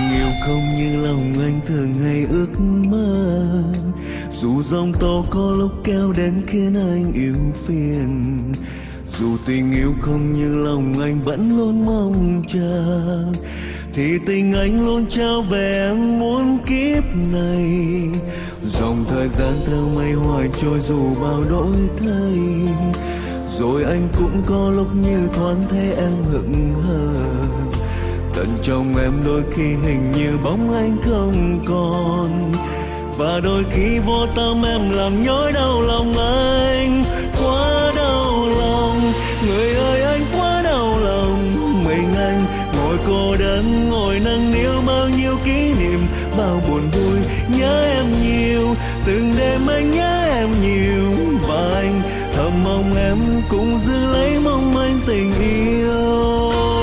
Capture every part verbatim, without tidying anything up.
tình yêu không như lòng anh thường hay ước mơ, dù giông tố có lúc kéo đến khiến anh yêu phiền. Dù tình yêu không như lòng anh vẫn luôn mong chờ, thì tình anh luôn trao về em muốn kiếp này. Dòng thời gian theo mây hoài trôi dù bao đổi thay, rồi anh cũng có lúc như thoáng thấy em hững hờ. Tận trong em đôi khi hình như bóng anh không còn, và đôi khi vô tâm em làm nhói đau lòng anh. Quá đau lòng, người ơi anh quá đau lòng. Mình anh ngồi cô đơn, ngồi nâng niu bao nhiêu kỷ niệm, bao buồn vui. Nhớ em nhiều, từng đêm anh nhớ em nhiều, và anh thầm mong em cũng giữ lấy mong manh tình yêu.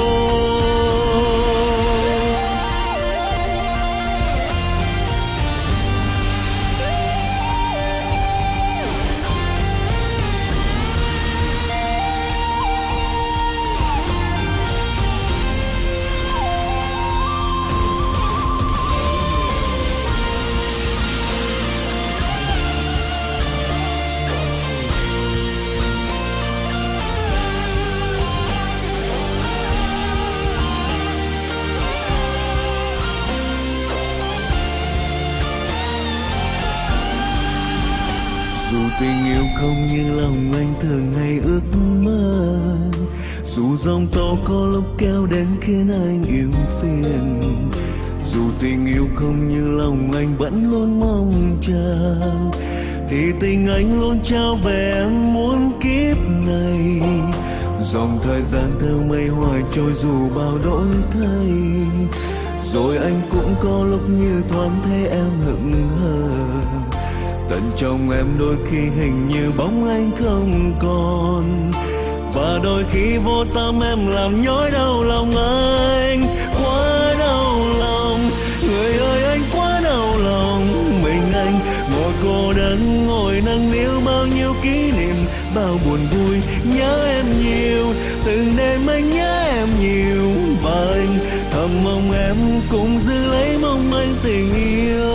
Dù tình yêu không như lòng anh thường hay ước mơ, dù giông tố có lúc kéo đến khiến anh yêu phiền. Dù tình yêu không như lòng anh vẫn luôn mong chờ, thì tình anh luôn trao về em muốn kiếp này. Dòng thời gian theo mây hoài trôi dù bao đổi thay, rồi anh cũng có lúc như thoáng thấy em hững hờ. Tận trong em đôi khi hình như bóng anh không còn, và đôi khi vô tâm em làm nhói đau lòng anh. Quá đau lòng, người ơi anh quá đau lòng. Mình anh ngồi cô đơn, ngồi nâng niu bao nhiêu kỷ niệm, bao buồn vui. Nhớ em nhiều, từng đêm anh nhớ em nhiều, và anh thầm mong em cũng giữ lấy mong manh tình yêu.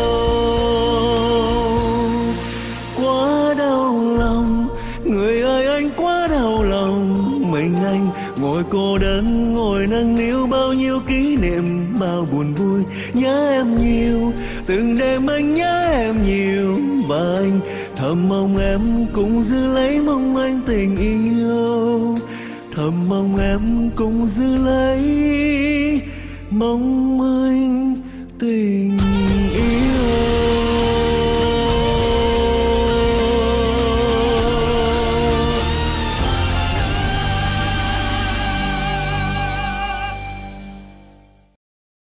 Quá đau lòng, người ơi anh quá đau lòng. Mình anh ngồi cô đơn, ngồi nâng niu bao nhiêu kỷ niệm, bao buồn vui. Nhớ em nhiều, từng đêm anh nhớ em nhiều, và anh thầm mong em cũng giữ lấy mong manh tình yêu. Thầm mong em cũng giữ lấy mong manh tình